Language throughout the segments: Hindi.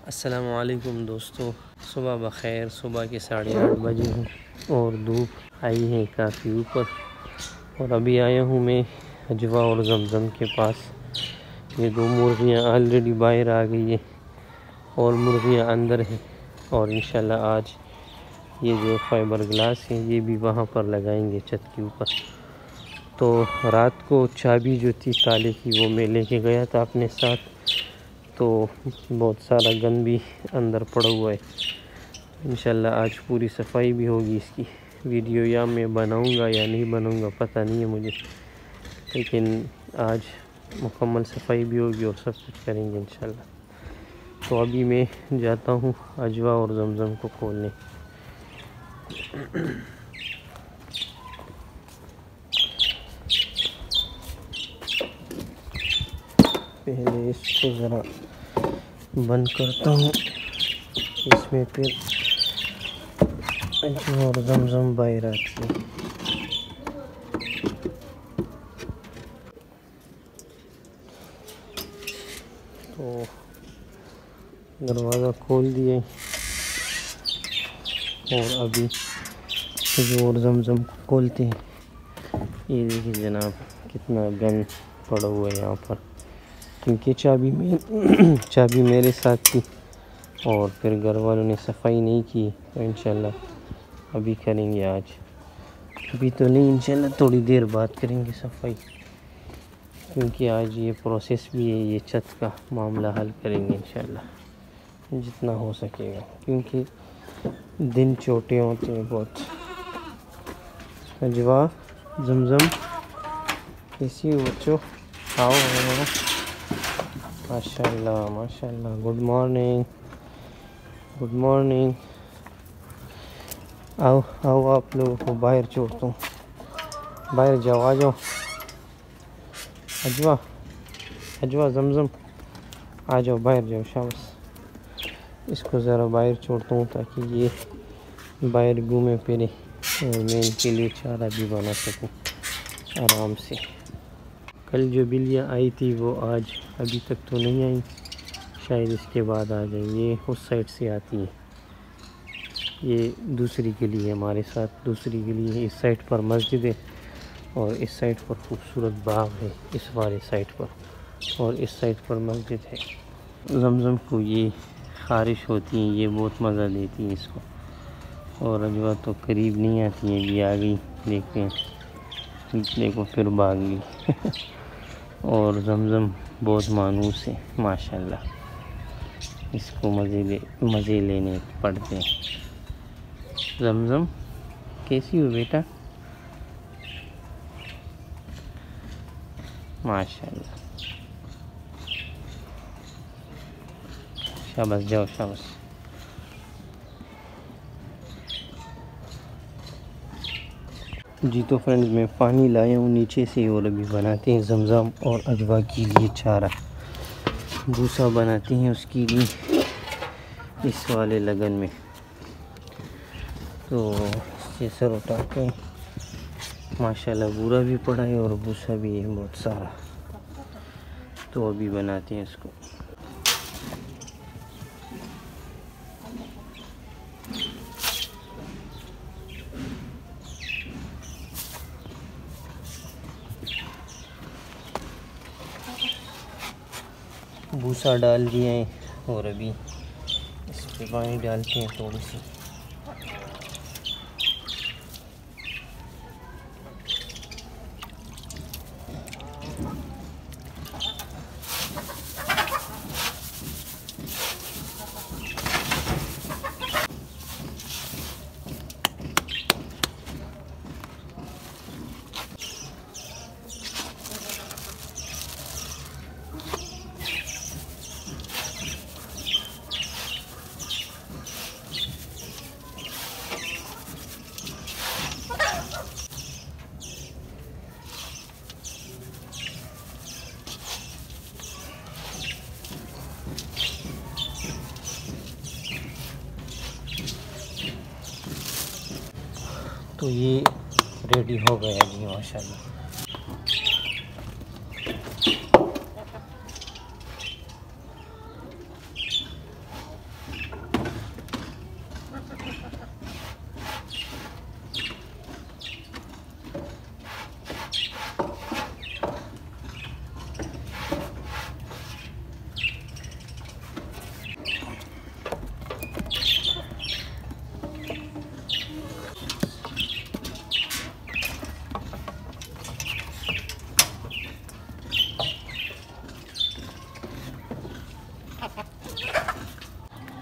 अस्सलामु अलैकुम दोस्तों, सुबह बख़ैर। सुबह के 8:30 बजे हैं और धूप आई है काफ़ी ऊपर। और अभी आया हूँ मैं अजवा और जमज़म के पास। ये दो मुर्गियाँ ऑलरेडी बाहर आ गई है और मुर्गियाँ अंदर हैं। और इंशाल्लाह आज ये जो फाइबर ग्लास है ये भी वहाँ पर लगाएंगे छत के ऊपर। तो रात को चाबी जो थी ताले की वो मैं लेके गया था अपने साथ, तो बहुत सारा गंद भी अंदर पड़ा हुआ है। इंशाल्लाह आज पूरी सफाई भी होगी। इसकी वीडियो या मैं बनाऊंगा या नहीं बनाऊंगा पता नहीं है मुझे, लेकिन आज मुकम्मल सफाई भी होगी और सब कुछ करेंगे इंशाल्लाह। तो अभी मैं जाता हूँ अजवा और जमज़म को खोलने। पहले इसको ज़रा बंद करता हूँ, इसमें फिर अजवा और जमज़म बाहर आती है। तो दरवाज़ा खोल दिए और अभी अजवा और जमज़म को खोलते हैं। ये देखिए जनाब कितना गंद पड़ा हुआ है यहाँ पर, क्योंकि चाबी मेरे साथ थी और फिर घर वालों ने सफाई नहीं की। तो इंशाल्लाह अभी करेंगे आज, अभी तो नहीं, इंशाल्लाह थोड़ी देर बाद करेंगे सफाई, क्योंकि आज ये प्रोसेस भी है। ये छत का मामला हल करेंगे इंशाल्लाह जितना हो सकेगा, क्योंकि दिन छोटे होते हैं बहुत। अजवा जमज़म कैसी हो बच्चों? आओ माशाल्लाह माशाल्लाह। Good morning, good morning. आओ आओ, आप लोगों को बाहर छोड़ता हूँ, बाहर जाओ, आ जाओ। अजवा अजवा जमज़म आ जाओ, बाहर जाओ, शाबाश। इसको ज़रा बाहर छोड़ता हूँ ताकि ये बाहर घूमे फिरे और मैं इनके लिए चारा भी बना सकूँ आराम से। कल जो बिल्लियाँ आई थी वो आज अभी तक तो नहीं आई, शायद इसके बाद आ जाएंगी। ये उस साइड से आती है, ये दूसरी गली है हमारे साथ, दूसरी गली है। इस साइड पर मस्जिद है और इस साइड पर खूबसूरत बाग है, इस वाले साइड पर, और इस साइड पर मस्जिद है। जमज़म को ये ख़ारिश होती है, ये बहुत मज़ा देती है इसको। और अजवा तो करीब नहीं आती है, ये आ गई, देखते हैं, देखो फिर भाग गई। और जमज़म बहुत मानूस है माशाल्लाह, इसको मज़े लेने पड़ते हैं। जमज़म कैसी हो बेटा? माशाल्लाह, शाबाश, जाओ शाबाश। जी तो फ्रेंड्स, मैं पानी लाया हूँ नीचे से और अभी बनाते हैं जमज़म और अजवा के लिए चारा। भूसा बनाते हैं उसके लिए इस वाले लगन में। तो इससे सर उठाते हैं, माशाल्लाह बूरा भी पड़ा है और भूसा भी है बहुत सारा। तो अभी बनाते हैं इसको। भूसा डाल दिए हैं और अभी इस पे पानी डालते हैं थोड़ी सी। तो ये रेडी हो गया जी माशाल्लाह।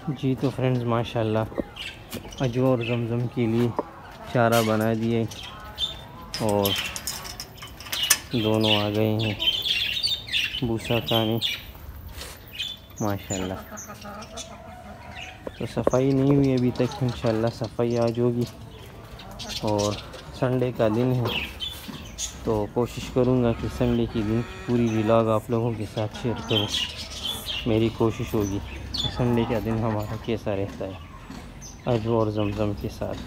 जी तो फ्रेंड्स माशाल्लाह अजवा और जमज़म के लिए चारा बना दिए और दोनों आ गए हैं भूसा खाने माशाल्लाह। तो सफाई नहीं हुई अभी तक, इंशाल्लाह सफाई आज होगी। और संडे का दिन है तो कोशिश करूँगा कि संडे के दिन पूरी व्लॉग आप लोगों के साथ शेयर करूँ। मेरी कोशिश होगी कि संडे का दिन हमारा कैसा रहता है अजवा और जमज़म के साथ।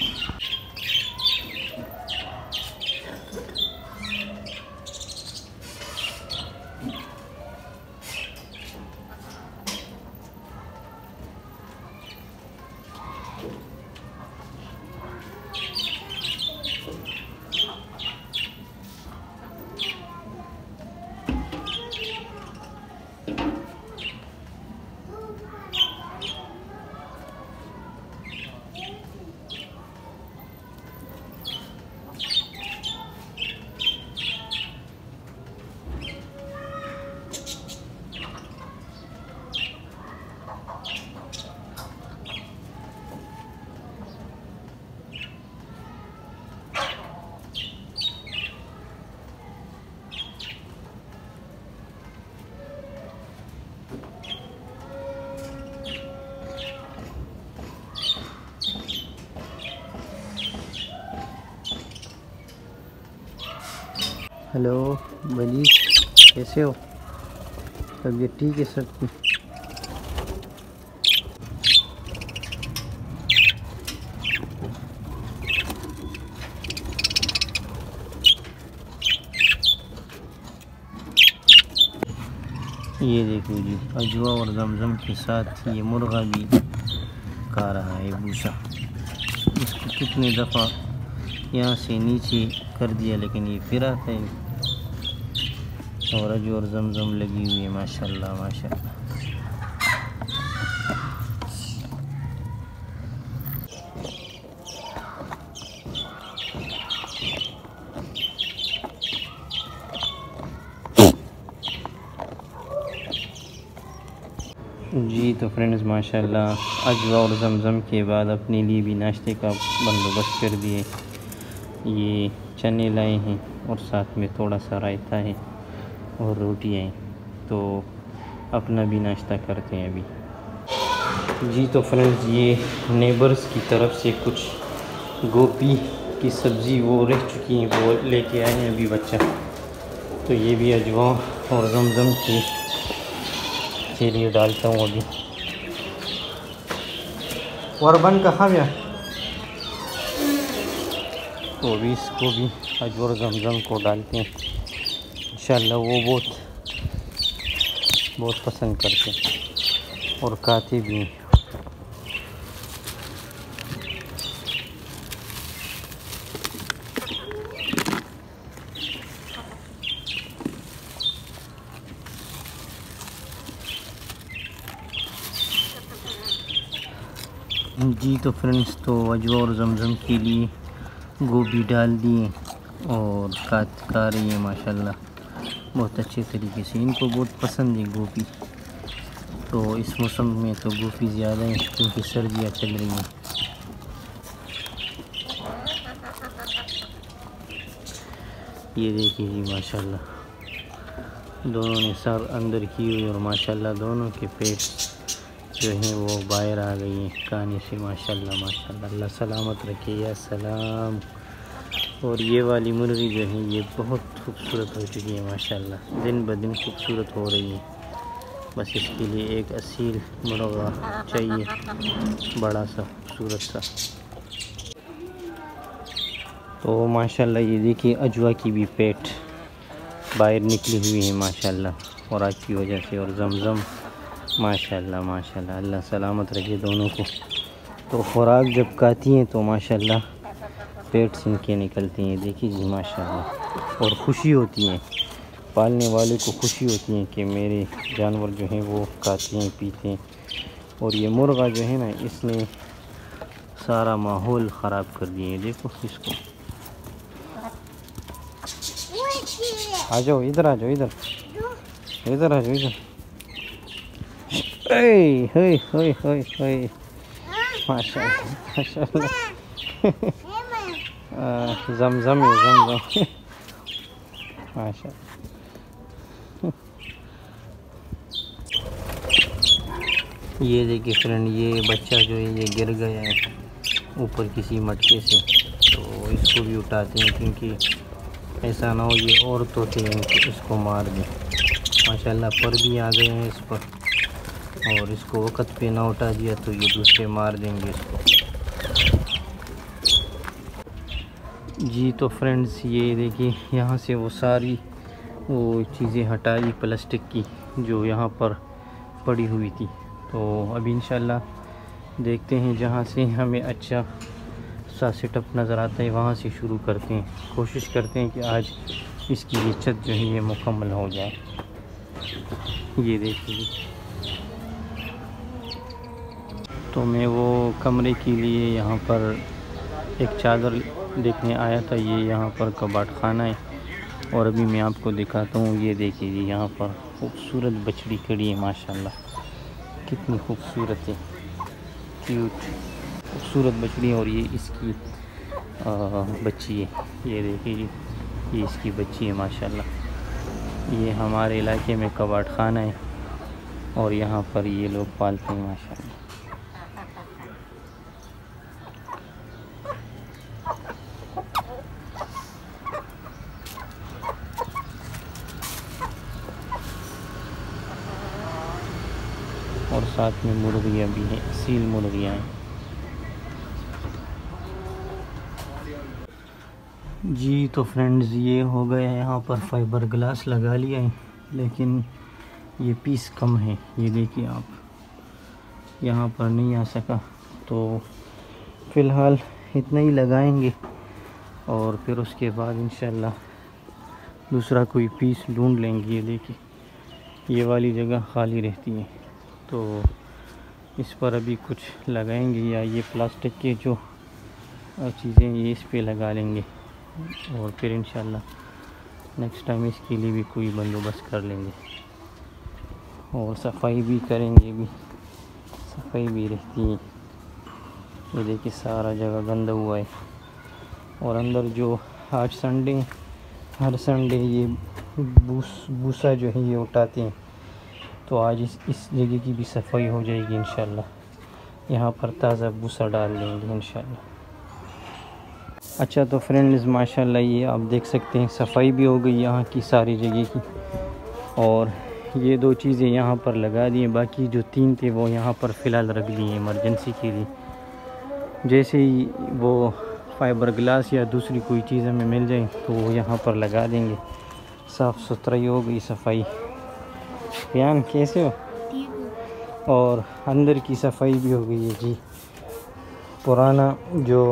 हेलो वली, कैसे हो? तबीयत ठीक है सबकी? ये देखो जी अजवा और जमज़म के साथ ये मुर्गा भी खा रहा है भूसा। इसको कितनी दफ़ा यहाँ से नीचे कर दिया लेकिन ये फिर आता है। और अजवा और जमज़म लगी हुई है माशाल्लाह माशाल्लाह। जी तो फ्रेंड्स माशाल्लाह अजवा और जमज़म के बाद अपने लिए भी नाश्ते का बंदोबस्त कर दिए। ये चने लाए हैं और साथ में थोड़ा सा रायता है और रोटियाँ हैं, तो अपना भी नाश्ता करते हैं अभी। जी तो फ्रेंड्स ये नेबर्स की तरफ से कुछ गोभी की सब्ज़ी वो रह चुकी हैं, वो लेके आए हैं अभी बच्चा। तो ये भी अजवा और जमज़म के लिए डालता हूँ अभी। और बन कहाँ गया? तो अभी इसको भी अजवा और जमज़म को डालते हैं, इंशाल्लाह वो बहुत पसंद करते हैं और खाते भी हैं। जी तो फ्रेंड्स तो अजवा और जमज़म के लिए गोभी डाल दिए और खा रही है माशाल्लाह बहुत अच्छे तरीके से। इनको बहुत पसंद है गोभी, तो इस मौसम में तो गोभी ज़्यादा है क्योंकि सर्दियाँ चल रही हैं। ये देखिए जी माशाल्लाह दोनों ने सर अंदर की हुई और माशाल्लाह दोनों के पेट जो हैं वो बाहर आ गई हैं खाने से माशाल्लाह माशाल्लाह। अल्लाह सलामत रखे या सलाम। और ये वाली मुर्गी जो है ये बहुत खूबसूरत हो चुकी है माशाल्लाह, दिन ब दिन खूबसूरत हो रही है। बस इसके लिए एक असील मुर्गा चाहिए बड़ा सा खूबसूरत सा। तो माशाल्लाह ये देखिए अजवा की भी पेट बाहर निकली हुई है माशाल्लाह खुराक की वजह से। और जमज़म माशाल्लाह माशाल्लाह अल्लाह सलामत रखे दोनों को। तो खुराक जब खाती हैं तो माशाल्लाह पेट से इनके निकलती हैं, देखिए जी माशाल्लाह। और खुशी होती है, पालने वाले को खुशी होती है कि मेरे जानवर जो हैं वो खाते हैं पीते हैं। और ये मुर्गा जो है ना इसने सारा माहौल ख़राब कर दिए है, देखो इसको। आ जाओ इधर, आ जाओ इधर, इधर आ जाओ इधर। ए होय होय होय होय माशाल्लाह माशाल्लाह जमजम है जमजम माशाल्लाह। ये देखिए फ्रेंड, ये बच्चा जो है ये गिर गया है ऊपर किसी मटके से, तो इसको भी उठाते हैं क्योंकि ऐसा ना हो ये और तोते इसको मार दें। माशाल्लाह पर भी आ गए हैं इस पर, और इसको वक़्त पे ना उठा दिया तो ये दूसरे मार देंगे इसको। जी तो फ्रेंड्स, ये देखिए यहाँ से वो सारी वो चीज़ें हटाई प्लास्टिक की जो यहाँ पर पड़ी हुई थी। तो अभी इंशाल्लाह देखते हैं जहाँ से हमें अच्छा सा सेटअप नज़र आता है वहाँ से शुरू करते हैं। कोशिश करते हैं कि आज इसकी ये छत जो है ये मुकम्मल हो जाए। ये देखिए, तो मैं वो कमरे के लिए यहाँ पर एक चादर देखने आया था। ये यहाँ पर कबाट खाना है, और अभी मैं आपको दिखाता हूँ। ये देखिए यहाँ पर खूबसूरत बछड़ी खड़ी है माशाल्लाह, कितनी खूबसूरत है, क्यूट खूबसूरत बछड़ी है। और ये इसकी बच्ची है, ये देखिए ये इसकी बच्ची है माशाल्लाह। ये हमारे इलाके में कबाट खाना है और यहाँ पर ये लोग पालते हैं माशाल्लाह। और साथ में मुर्गियाँ भी हैं, सील मुर्गियाँ हैं। जी तो फ्रेंड्स, ये हो गया यहाँ पर फाइबर ग्लास लगा लिया है, लेकिन ये पीस कम है। ये देखिए आप, यहाँ पर नहीं आ सका, तो फ़िलहाल इतना ही लगाएंगे और फिर उसके बाद इंशाल्लाह दूसरा कोई पीस ढूंढ लेंगे। ये देखिए ये वाली जगह खाली रहती है, तो इस पर अभी कुछ लगाएंगे, या ये प्लास्टिक के जो चीज़ें ये इस पे लगा लेंगे, और फिर इंशाल्लाह नेक्स्ट टाइम इसके लिए भी कोई बंदोबस्त कर लेंगे। और सफाई भी करेंगे, भी सफाई भी रहती है। ये देखिए सारा जगह गंदा हुआ है, और अंदर जो आज संडे, हर संडे ये भूसा जो है ये उठाते हैं, तो आज इस जगह की भी सफाई हो जाएगी इंशाल्लाह। यहाँ पर ताज़ा भूसा डाल देंगे इंशाल्लाह। अच्छा तो फ्रेंड्स, माशाल्लाह ये आप देख सकते हैं सफाई भी हो गई यहाँ की सारी जगह की, और ये 2 चीज़ें यहाँ पर लगा दी हैं। बाकी जो 3 थे वो यहाँ पर फ़िलहाल रख दिए इमरजेंसी के लिए। जैसे ही वो फाइबर ग्लास या दूसरी कोई चीज़ हमें मिल जाए तो वो यहाँ पर लगा देंगे। साफ़ सुथराई हो गई, सफाई। बयान कैसे हो? और अंदर की सफाई भी हो गई है जी। पुराना जो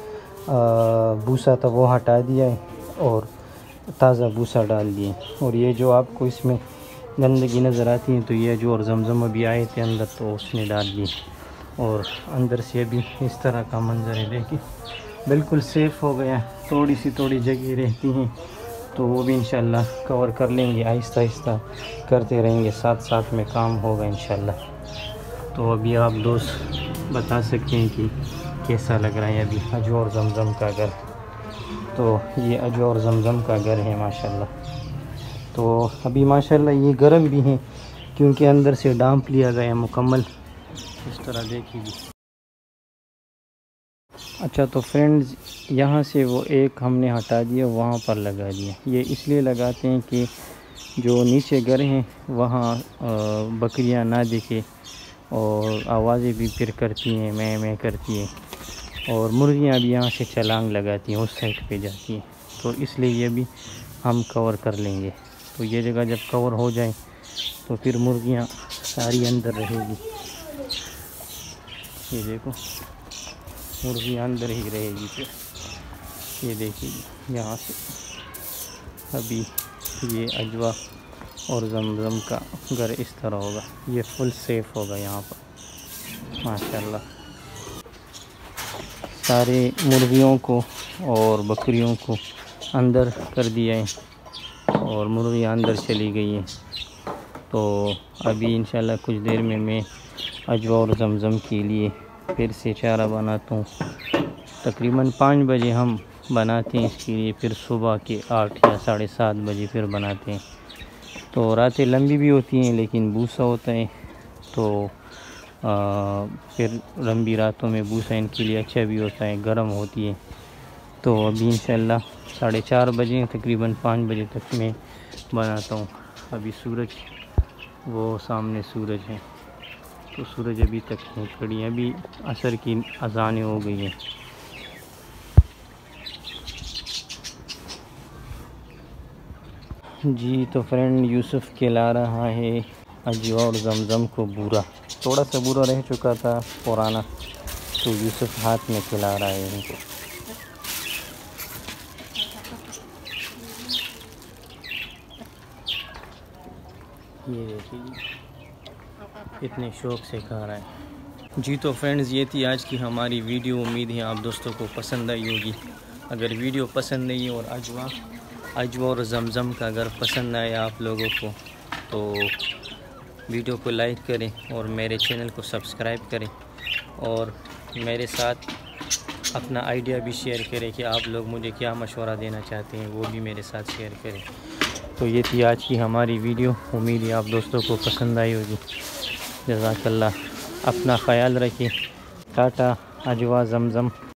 भूसा था वो हटा दिया है और ताज़ा भूसा डाल दिए। और ये जो आपको इसमें गंदगी नज़र आती है, तो ये जो और जमजम अभी आए थे अंदर, तो उसने डाल दिए। और अंदर से अभी इस तरह का मंजर है, देखिए बिल्कुल सेफ़ हो गया। थोड़ी जगह रहती हैं तो वो भी इंशाल्लाह कवर कर लेंगे, आहिस्ता आहिस्ता करते रहेंगे, साथ साथ में काम होगा इंशाल्लाह। तो अभी आप दोस्त बता सकते हैं कि कैसा लग रहा है अभी अजवा और जमजम का घर। तो ये अजवा और जमजम का घर है माशाल्लाह। तो अभी माशाल्लाह ये गर्म भी हैं क्योंकि अंदर से डांप लिया गया मुकम्मल, इस तरह देखिए। अच्छा तो फ्रेंड्स, यहाँ से वो एक हमने हटा दिया, वहाँ पर लगा दिया। ये इसलिए लगाते हैं कि जो नीचे घर हैं वहाँ बकरियाँ ना दिखे, और आवाज़ें भी फिर करती हैं, मैं करती हैं, और मुर्गियाँ भी यहाँ से छलांग लगाती हैं, उस साइड पे जाती हैं। तो इसलिए ये भी हम कवर कर लेंगे। तो ये जगह जब कवर हो जाए तो फिर मुर्गियाँ सारी अंदर रहेगी। ये देखो मुर्गी अंदर ही रहेगी फिर। ये देखिए यहाँ से अभी ये अजवा और जमजम का घर इस तरह होगा। ये फुल सेफ होगा यहाँ पर माशाल्लाह। सारे मुर्गियों को और बकरियों को अंदर कर दिया है और मुर्गियाँ अंदर चली गई हैं। तो अभी इंशाल्लाह कुछ देर में मैं अजवा और ज़मज़म के लिए फिर से चारा बनाता हूँ। तकरीबन 5 बजे हम बनाते हैं इसके लिए, फिर सुबह के 8 या 7:30 बजे फिर बनाते हैं। तो रातें लंबी भी होती हैं लेकिन भूसा होता है, तो फिर लंबी रातों में भूसा इनके लिए अच्छा भी होता है, गर्म होती है। तो अभी इंशाल्लाह 4:30 बजे तकरीबन 5 बजे तक मैं बनाता हूँ। अभी सूरज, वो सामने सूरज है, तो सूरज अभी तक नहीं खड़ी है, अभी असर की अज़ानें हो गई हैं। जी तो फ्रेंड, यूसुफ खिला रहा है अजवा और ज़मज़म को बूरा। थोड़ा सा बूरा रह चुका था पुराना, तो यूसुफ हाथ में खिला रहा है इनको। ये देखिए इतने शौक़ से खा रहा है। जी तो फ्रेंड्स, ये थी आज की हमारी वीडियो। उम्मीद है आप दोस्तों को पसंद आई होगी। अगर वीडियो पसंद आई और अजवा और ज़मज़म का अगर पसंद आया आप लोगों को, तो वीडियो को लाइक करें और मेरे चैनल को सब्सक्राइब करें, और मेरे साथ अपना आइडिया भी शेयर करें कि आप लोग मुझे क्या मशवरा देना चाहते हैं, वो भी मेरे साथ शेयर करें। तो ये थी आज की हमारी वीडियो। उम्मीद है आप दोस्तों को पसंद आई होगी। जज़ाकल्लाह, अपना ख़याल रखें। टाटा, अजवा ज़मज़म।